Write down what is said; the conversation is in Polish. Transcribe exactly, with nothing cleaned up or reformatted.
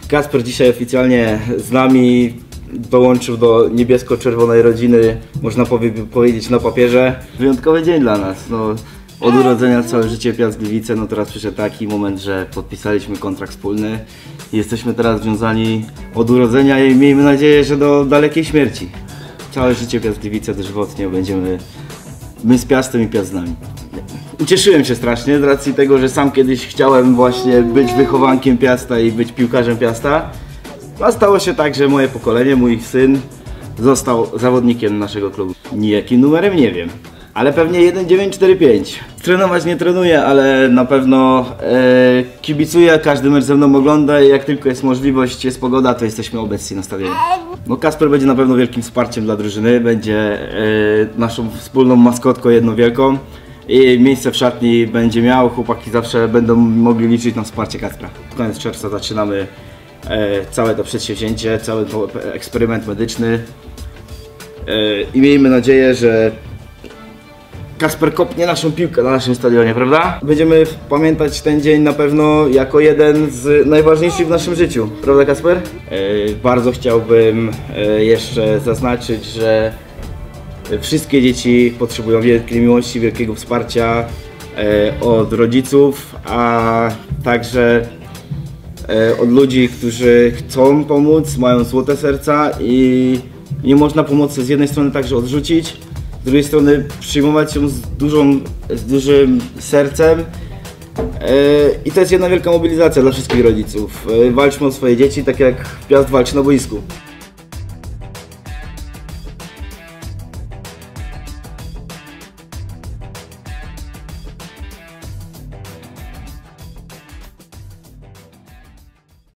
Kacper dzisiaj oficjalnie z nami dołączył do niebiesko-czerwonej rodziny, można powie powiedzieć na papierze. Wyjątkowy dzień dla nas. No, od urodzenia całe życie Piast Gliwice, no teraz przyszedł taki moment, że podpisaliśmy kontrakt wspólny. Jesteśmy teraz związani od urodzenia i miejmy nadzieję, że do dalekiej śmierci. Całe życie Piast Gliwice dożywotnie będziemy my z Piastem i Piast z nami. Ucieszyłem się strasznie z racji tego, że sam kiedyś chciałem właśnie być wychowankiem Piasta i być piłkarzem Piasta. A stało się tak, że moje pokolenie, mój syn został zawodnikiem naszego klubu. Jakim numerem nie wiem, ale pewnie jeden dziewięć cztery pięć. Trenować nie trenuję, ale na pewno e, kibicuję, każdy mecz ze mną ogląda i jak tylko jest możliwość, jest pogoda, to jesteśmy obecni na stadionie. No Kacper będzie na pewno wielkim wsparciem dla drużyny, będzie e, naszą wspólną maskotką jedną wielką i miejsce w szatni będzie miał, chłopaki zawsze będą mogli liczyć na wsparcie Kacpra. Koniec czerwca zaczynamy e, całe to przedsięwzięcie, cały to eksperyment medyczny e, i miejmy nadzieję, że Kacper kopnie naszą piłkę na naszym stadionie, prawda? Będziemy pamiętać ten dzień na pewno jako jeden z najważniejszych w naszym życiu, prawda Kacper? E, bardzo chciałbym e, jeszcze zaznaczyć, że wszystkie dzieci potrzebują wielkiej miłości, wielkiego wsparcia e, od rodziców, a także e, od ludzi, którzy chcą pomóc, mają złote serca i nie można pomocy z jednej strony także odrzucić, z drugiej strony przyjmować ją z, dużą, z dużym sercem e, i to jest jedna wielka mobilizacja dla wszystkich rodziców. E, walczmy o swoje dzieci, tak jak Piast walczy na boisku.